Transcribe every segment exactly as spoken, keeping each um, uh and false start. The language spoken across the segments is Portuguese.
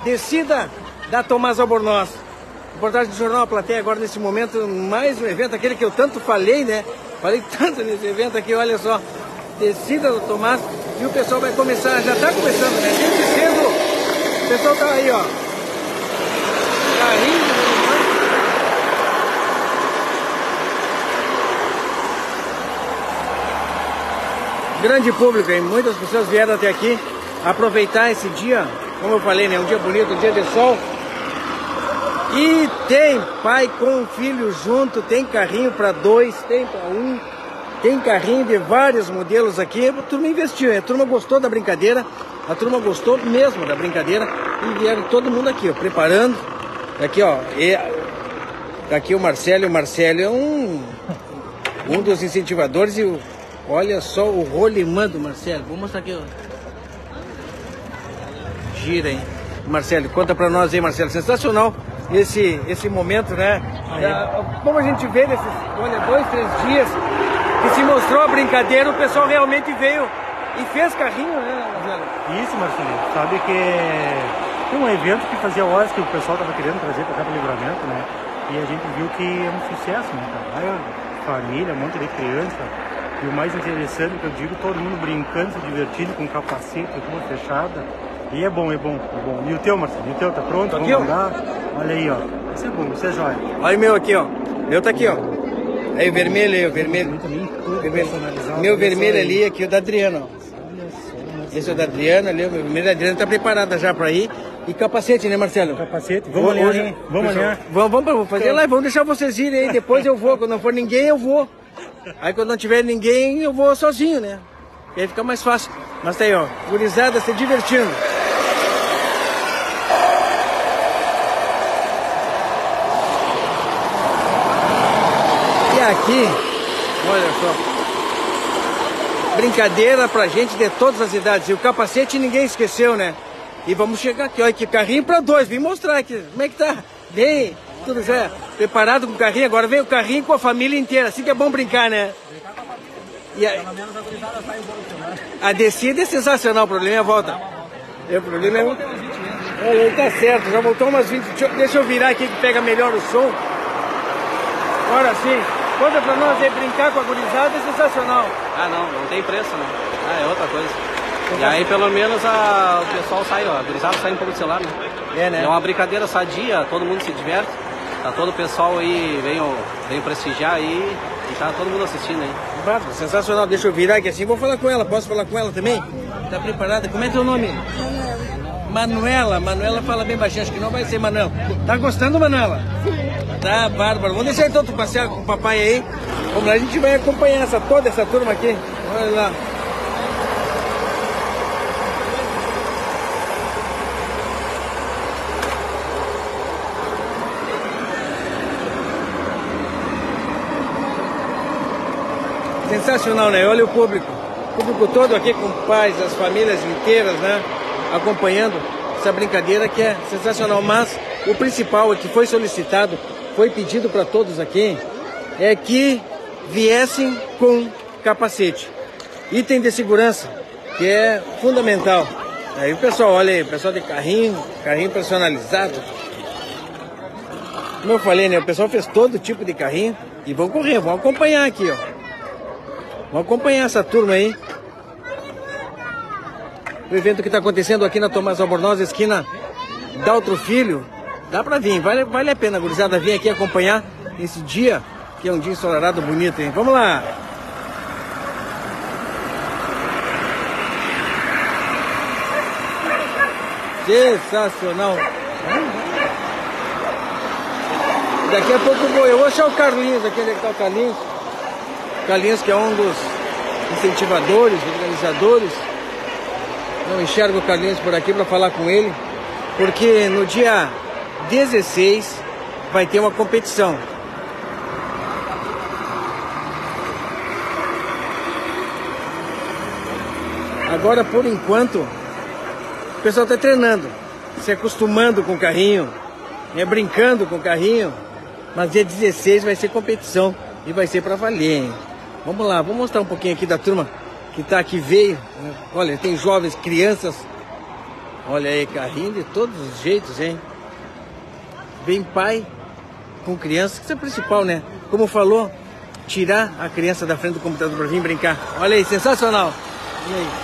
descida da Tomás Albornoz. Reportagem do Jornal A Plateia agora nesse momento, mais um evento, aquele que eu tanto falei, né? Falei tanto nesse evento aqui, olha só. Descida do Tomás e o pessoal vai começar, já está começando, né? Desde cedo, o pessoal tá aí, ó. Carrinho. Grande público, hein? Muitas pessoas vieram até aqui aproveitar esse dia, como eu falei, né? Um dia bonito, um dia de sol. E tem pai com filho junto, tem carrinho para dois, tem para um, tem carrinho de vários modelos aqui. A turma investiu, hein? A turma gostou da brincadeira, a turma gostou mesmo da brincadeira e vieram todo mundo aqui, ó, preparando. Aqui, ó, e aqui o Marcelo, o Marcelo é um, um dos incentivadores e o, olha só o rolimã do Marcelo. Vou mostrar aqui, ó. Gira, hein? Marcelo, conta pra nós aí, Marcelo. Sensacional esse, esse momento, né? É, como a gente vê nesses, olha, dois, três dias que se mostrou a brincadeira, o pessoal realmente veio e fez carrinho, né, Marcelo? Isso, Marcelo. Sabe que tem um evento que fazia horas que o pessoal tava querendo trazer pra cá pro Livramento, né? E a gente viu que é um sucesso, né, cara? Vai família, um monte de criança. E o mais interessante que eu digo, todo mundo brincando, se divertindo com capacete, rua fechada. E é bom, é bom, é bom. E o teu, Marcelo? E o teu tá pronto? Tô Vamos aqui, andar? Olha aí, ó. Isso é bom, isso é jóia. Olha o meu aqui, ó. Meu tá aqui, ó. Aí o vermelho aí, o vermelho. vermelho. Meu vermelho ali, aqui o da Adriana, ó. Esse é o da Adriana ali, o meu vermelho da Adriana tá preparada já pra ir. E capacete, né, Marcelo? Capacete, vamos alinhar, hoje, hein? Vamos alinhar. Vamos, vamos, vamos fazer lá, vamos deixar vocês irem aí, depois eu vou. Quando não for ninguém, eu vou. Aí quando não tiver ninguém, eu vou sozinho, né? E aí fica mais fácil. Mas tá aí, ó, gurizada se divertindo. E aqui, olha só, brincadeira pra gente de todas as idades. E o capacete ninguém esqueceu, né? E vamos chegar aqui, olha que carrinho pra dois. Vim mostrar aqui, como é que tá? Bem, tudo já preparado com o carrinho. Agora vem o carrinho com a família inteira. Assim que é bom brincar, né? E a, a descida é sensacional, o problema é a volta. O problema é... Olha, tá certo, já voltou umas vinte... Deixa eu virar aqui que pega melhor o som. Agora sim, conta pra nós aí, brincar com a gurizada é sensacional. Ah não, não tem preço, né? Ah, é outra coisa. E aí pelo menos a, o pessoal sai, ó, a gurizada sai um pouco do celular, né? É, né? É uma brincadeira sadia, todo mundo se diverte. Tá todo o pessoal aí, vem, vem prestigiar aí e tá todo mundo assistindo aí. Sensacional, deixa eu virar aqui assim, vou falar com ela, posso falar com ela também? Tá preparada? Como é teu nome? Manuela. Manuela fala bem baixinho, acho que não vai ser Manuela. Tá gostando, Manuela? Sim. Tá, bárbaro. Vamos deixar então tu passear com o papai aí. Vamos lá, a gente vai acompanhar essa, toda essa turma aqui. Olha lá. Sensacional, né? Olha o público. O público todo aqui com pais, as famílias inteiras, né? Acompanhando essa brincadeira que é sensacional. Mas o principal é que foi solicitado, foi pedido para todos aqui, é que viessem com capacete. Item de segurança, que é fundamental. Aí o pessoal, olha aí, o pessoal de carrinho, carrinho personalizado. Como eu falei, né? O pessoal fez todo tipo de carrinho e vão correr, vão acompanhar aqui, ó. Vamos acompanhar essa turma aí. O evento que está acontecendo aqui na Tomás Albornoz, esquina Daltro Filho. Dá pra vir, vale, vale a pena, gurizada, vir aqui acompanhar esse dia, que é um dia ensolarado bonito, hein? Vamos lá! Sensacional! Daqui a pouco eu vou, eu vou achar o Carlinhos, aquele que tá o Carlinhos. Carlinhos, que é um dos incentivadores, organizadores. Não enxergo o Carlinhos por aqui para falar com ele, porque no dia dezesseis vai ter uma competição. Agora, por enquanto, o pessoal está treinando, se acostumando com o carrinho, né, brincando com o carrinho, mas dia dezesseis vai ser competição e vai ser para valer, hein? Vamos lá, vou mostrar um pouquinho aqui da turma que tá aqui, veio. Olha, tem jovens, crianças, Olha aí, carrinho de todos os jeitos, hein? Vem pai com criança, que isso é o principal, né? Como falou, tirar a criança da frente do computador para vir brincar. Olha aí, sensacional. E aí?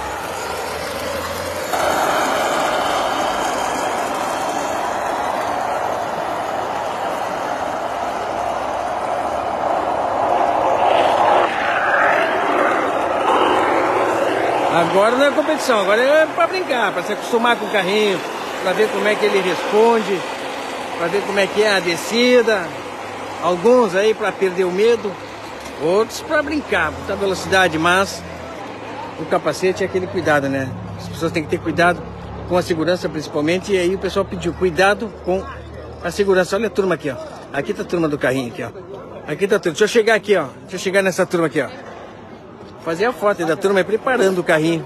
Agora não é competição, agora é para brincar, para se acostumar com o carrinho, para ver como é que ele responde, para ver como é que é a descida. Alguns aí para perder o medo, outros para brincar, botar velocidade, mas o capacete é aquele cuidado, né? As pessoas têm que ter cuidado com a segurança principalmente, e aí o pessoal pediu cuidado com a segurança. Olha a turma aqui, ó. Aqui tá a turma do carrinho aqui, ó. Aqui tá a turma. Deixa eu chegar aqui, ó. Deixa eu chegar nessa turma aqui, ó. Fazer a foto da turma, é preparando o carrinho.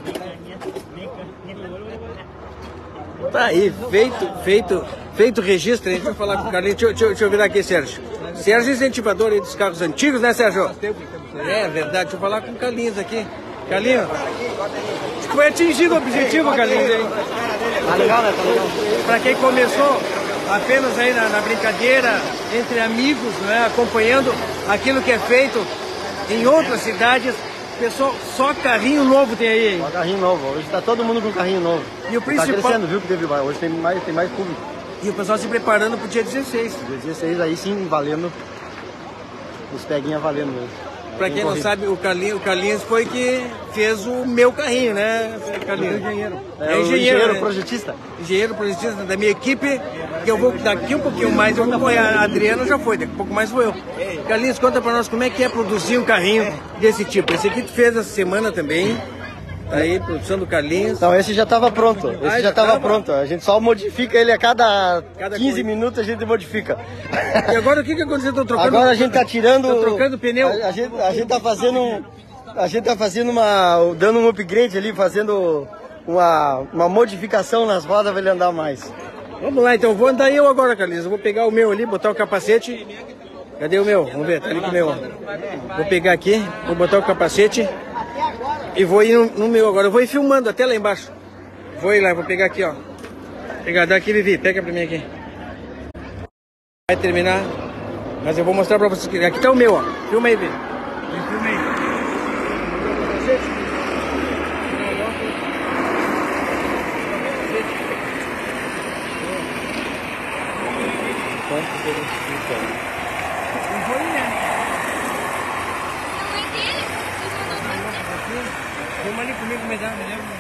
Tá aí, feito, feito, feito o registro. A gente vai falar com o Carlinhos. Deixa, deixa, deixa eu virar aqui, Sérgio. Sérgio é incentivador aí dos carros antigos, né, Sérgio? É verdade, deixa eu falar com o Carlinhos aqui. Carlinhos, acho que foi atingido o objetivo, Carlinhos, hein? Tá legal, né? Tá legal. Pra quem começou apenas aí na, na brincadeira, entre amigos, né, acompanhando aquilo que é feito em outras cidades, pessoal, só carrinho novo tem aí, hein? Só carrinho novo, hoje tá todo mundo com carrinho novo. E o principal... Tá crescendo, viu, que teve, hoje tem mais, tem mais público. E o pessoal se preparando pro dia dezesseis. Dia dezesseis aí sim, valendo, os peguinhas valendo mesmo. Pra quem não sabe, o Carlinhos, o Carlinhos foi que fez o meu carrinho, né, Carlinhos? É engenheiro. É, É engenheiro, engenheiro né? projetista. Engenheiro projetista da minha equipe, que eu vou daqui um pouquinho mais, eu vou apoiar. A Adriana já foi, daqui a pouco mais vou eu. Carlinhos, conta pra nós como é que é produzir um carrinho desse tipo. Esse aqui tu fez essa semana também. Tá aí, produção do Carlinhos. Não, esse já estava pronto. Esse Ah, já já estava tava? pronto. A gente só modifica ele a cada, Cada quinze coisa. minutos, a gente modifica. E agora o que que aconteceu? Tô trocando... Agora a gente tá tirando. Tô trocando pneu. A, a gente, a gente tá fazendo um, a gente tá fazendo uma, dando um upgrade ali, fazendo uma, uma modificação nas rodas para ele andar mais. Vamos lá, então. Vou andar eu agora, Carlinhos. Eu vou pegar o meu ali, botar o capacete. Cadê o meu? Vamos ver, tá ali com o meu. Vou pegar aqui, vou botar o capacete e vou ir no, no meu agora. Eu vou ir filmando até lá embaixo. Vou ir lá, vou pegar aqui, ó. Pegar daqui, Vivi. Pega pra mim aqui. Vai terminar, mas eu vou mostrar pra vocês. Aqui tá o meu, ó. Filma aí, Vivi. Filma aí. Filma ali comigo, me dá, me lembra.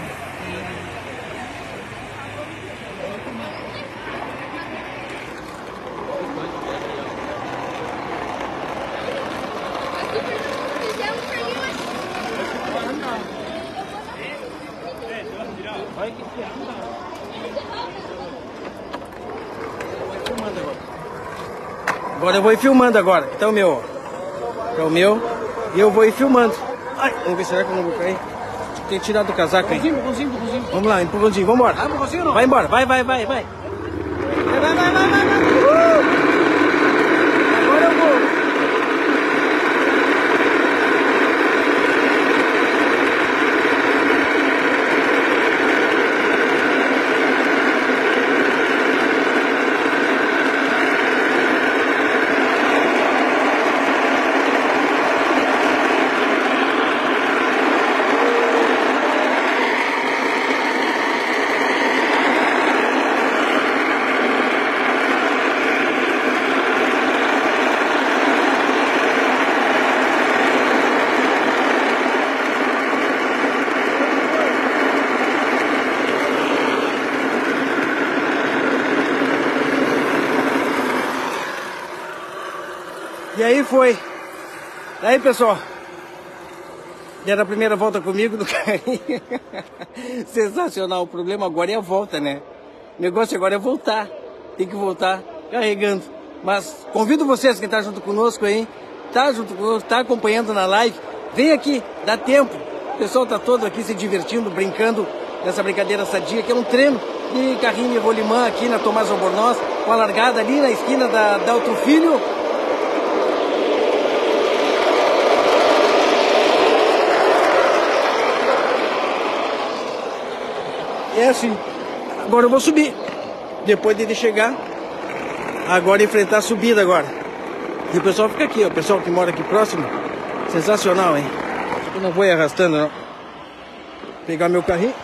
Agora eu vou ir filmando agora. Então o meu, ó. É o meu. E eu vou ir filmando. Ai, vamos ver, será que eu não vou cair? Tem que tirar do casaco aí. Empurrãozinho, empurrãozinho. Vamos lá, empurrãozinho, vamos embora. Ah, empurrãozinho não? Vai embora, vai, vai, vai, vai. Vai, vai, vai, vai, vai. Uh! Agora eu vou. E aí foi. Aí, pessoal. Era a primeira volta comigo do carrinho. Sensacional. O problema agora é a volta, né? O negócio agora é voltar. Tem que voltar carregando. Mas convido vocês que estão junto conosco aí, tá junto conosco, tá acompanhando na live, vem aqui, dá tempo. O pessoal tá todo aqui se divertindo, brincando nessa brincadeira sadia, que é um treino de carrinho de rolimã aqui na Tomás Albornoz, com a largada ali na esquina da, da Outro Filho. É assim, Agora eu vou subir. Depois de chegar, agora enfrentar a subida agora. E o pessoal fica aqui, ó. O pessoal que mora aqui próximo. Sensacional, hein? Eu não vou ir arrastando, não. Vou pegar meu carrinho.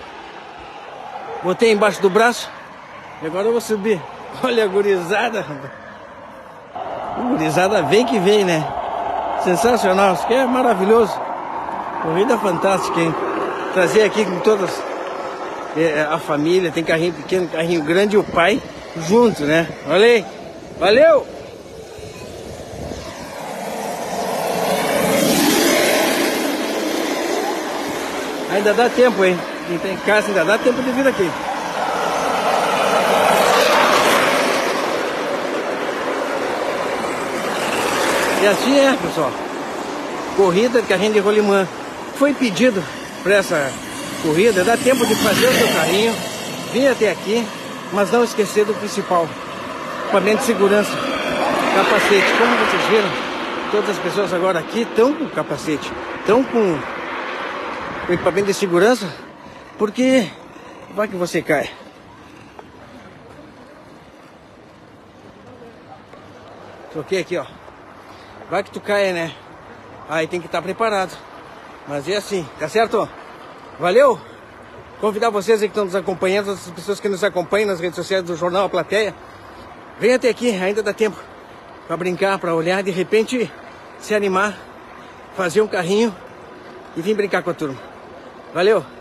Botei embaixo do braço. E agora eu vou subir. Olha a gurizada, rapaz. A gurizada vem que vem, né? Sensacional. Isso aqui é maravilhoso. Corrida fantástica, hein? Trazer aqui com todas é, a família. Tem carrinho pequeno, carrinho grande e o pai junto, né? Olha aí. Valeu! Ainda dá tempo, hein? Quem tá em casa ainda dá tempo de vir aqui. E assim é, pessoal. Corrida de carrinho de rolimã. Foi pedido para essa corrida, dá tempo de fazer o seu carrinho, vir até aqui, mas não esquecer do principal: equipamento de segurança, capacete. Como vocês viram, todas as pessoas agora aqui estão com capacete, estão com o equipamento de segurança, porque vai que você cai. Troquei aqui, ó. Vai que tu caia, né? Aí tem que estar preparado. Mas é assim, tá certo? Valeu! Convidar vocês aí que estão nos acompanhando, as pessoas que nos acompanham nas redes sociais do Jornal A Plateia. Vem até aqui, ainda dá tempo para brincar, para olhar, de repente se animar, fazer um carrinho e vir brincar com a turma. Valeu!